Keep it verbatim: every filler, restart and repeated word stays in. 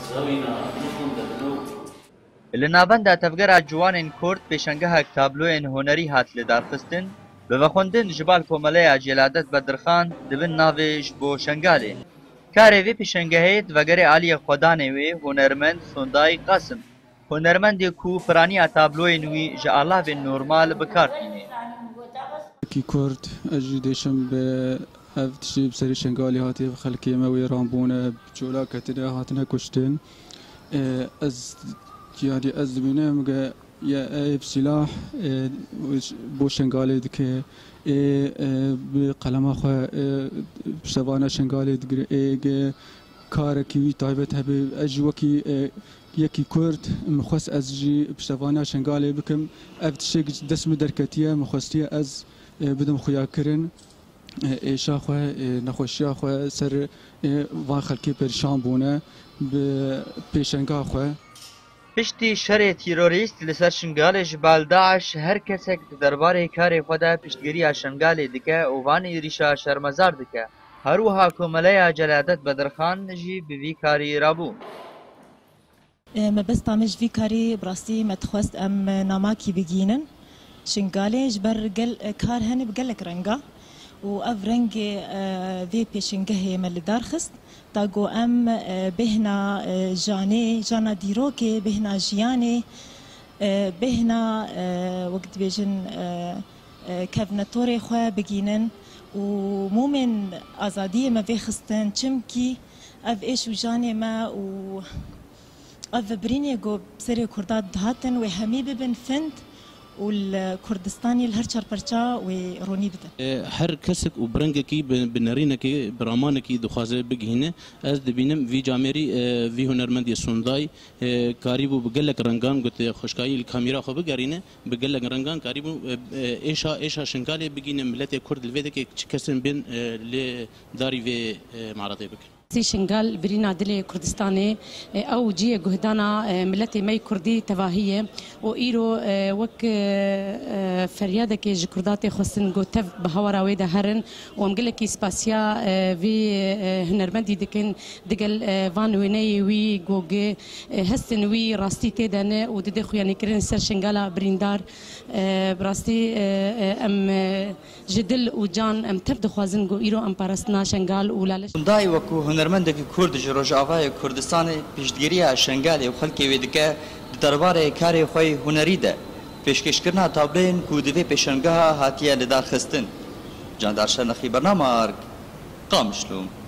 li navenda tevgera ciwanên Kurd pêşengehek tabloyên hunerî hat lidarxistin, bi vexwendin ji bar Komeleya Celadet Bedirxan dibin navê ji bo Şengalê. Karê vê pêşengehê divegerê aliyê xwedanê wê hunermend Sunday Qasim, hunermendê ku piraniya tabloyên wî ji alavên normal bikar tîne. کی کرد اجی دیشم به افتشی بسری شنگالی هاتی خلکی ما ویرانبونه جولا کتره هاتنه کشتن از یادی از بینم که یا ایب سلاح بو شنگالی دکه به قلم خو بشتوانه شنگالی دگره کار کیوی تایبت هبه اجی وکی یکی کرد مخص از جی بشتوانه شنگالی بکم افتشی دسم درکتیه مخصیه از بدم خویا کرن ایشا خو نخوشیا خو سر وان خلکی پریشان بونه به پیشنگاه خو پشتی شر تیروریست لسر شنگال جبال داعش هر کسک درباره کاری خدا پشتگیری شنگال دکه و وان ایریشا شرمزار دکه هروها کوملیا جلادت بدرخان جی بوی کاری رابو ما بس تامج في كاري براسي ما تخوست ام ناماكي بجينن شنگاله جبر گل کار هنه بگلک رنگا و اف رنگ وی پیشنگه مل دارخست تا گو ام بهنا جانه جانا دیروکه بهنا جیانه بهنا وقت بیجن کفنتوری خواه بگینن و مومن آزادی ما وی خستن چمکی اف ایش و جانه ما و اف برینه گو بسری کردات دهاتن و همی ببن فند والكردستاني الهر شربرشا وروني بده هر كسك وبرنجكي بنرينكي برامانكي دخازه بجهنه از دبينم في جامري في هنرمندي سونداي قريبو بقلك رنگان قلت خوشكاي الكاميرا خو بقرينه بقلك رنگان قريبو ايشا ايشا شنقالي بجينه ملت كرد الفيدك كسن بين لداري في معرضي بك سي شنغال برينا دلي كردستاني او جي جهدانا ملتي مي كردي تواهيه و ايرو وك فرياده كي جكرداتي خصن غوتف بهورا ويدا هرن ومقلكي سباسيا في هنرمندي دكن دقل فان ويني وي جوجي هستن وي راستي تدن ودد خويا كرين سر شنغالا بريندار براستي ام جدل وجان ام تبد خوازن جو ايرو ام بارسنا شنغال ولالش دای وکو هنرمندکی کرد ji Rojavayê Kurdistanê piştgiriya Şengalê û xelkê wê dike di derbarê karê xwe hunerî de pêşkêşkirina tabloyên ku di vê pêşangeha hatiye lidarxistin. Candar Şernexî bername Arg Qamişlûm.